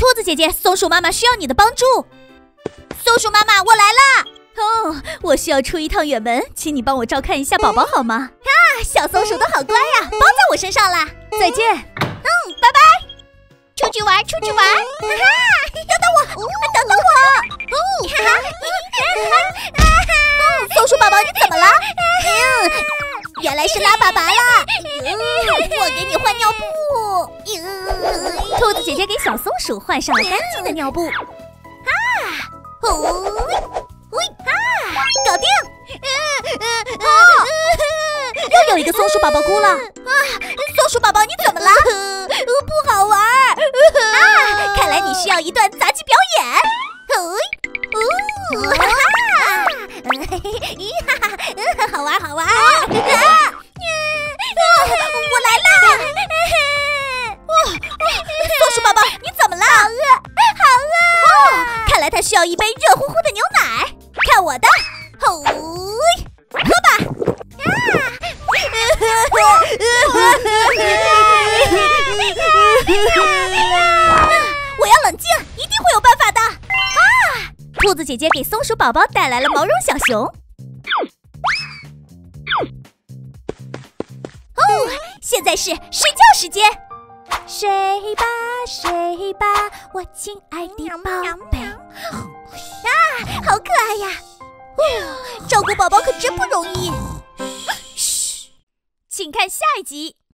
兔子姐姐，松鼠妈妈需要你的帮助。松鼠妈妈，我来啦！哦，我需要出一趟远门，请你帮我照看一下宝宝好吗？小松鼠都好乖呀，包在我身上啦。再见。拜拜。出去玩，出去玩！哈哈，等等我，等等我！哈哈，松鼠宝宝，你怎么了？原来是拉粑粑啦！我给你换尿布。兔子姐姐给小松鼠换上了干净的尿布。搞定！又有一个松鼠宝宝哭了。松鼠宝宝，你怎么了？不好玩。看来你需要一段杂技表演。好玩好玩。我来啦！松鼠宝宝，你怎么了？好饿。看来他需要一杯热乎乎的牛奶。看我的！喝吧！我要冷静，一定会有办法的！兔子姐姐给松鼠宝宝带来了毛绒小熊。现在是睡觉时间。睡吧睡吧，我亲爱的宝贝。好可爱呀！照顾宝宝可真不容易。嘘，请看下一集。